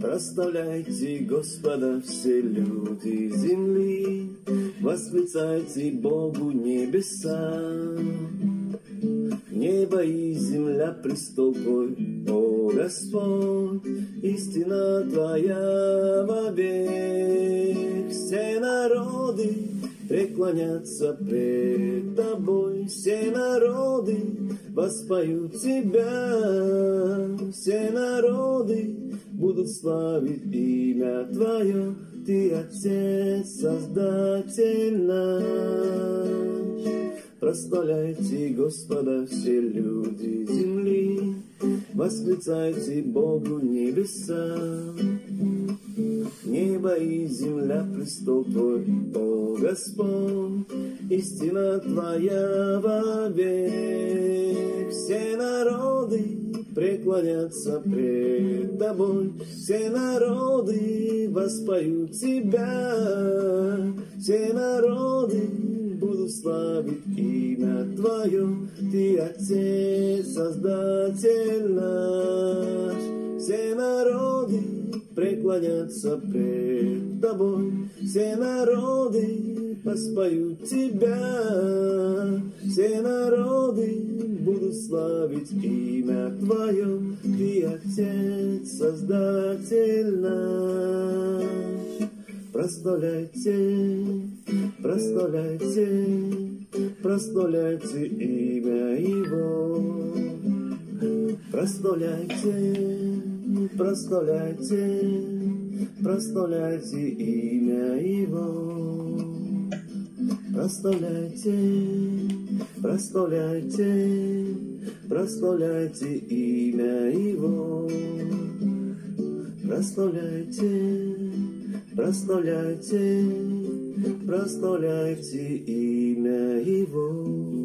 Прославляйте Господа все люди земли, восклицайте Богу небеса. Небо и земля престол Твой, о Господь, истина Твоя вовек. Все народы преклонятся пред Тобой, все народы воспоют Тебя, все народы будут славить имя Твое, Ты Отец, Создатель наш. Прославляйте Господа все люди земли, восклицайте Богу небеса. Небо и земля престол Твой, о Господь, истина Твоя вовек. Все народы преклонятся пред Тобой, все народы воспоют Тебя, все народы будут славить имя Твое, Ты Отец, Создатель наш. Все народы преклонятся пред Тобой, все народы воспоют Тебя, все народы будут славить имя Твое, Ты Отец, Создатель наш. Прославляйте, прославляйте, прославляйте имя Его. Прославляйте, прославляйте, прославляйте имя Его. Прославляйте, прославляйте, прославляйте имя Его. Прославляйте, прославляйте, прославляйте имя Его.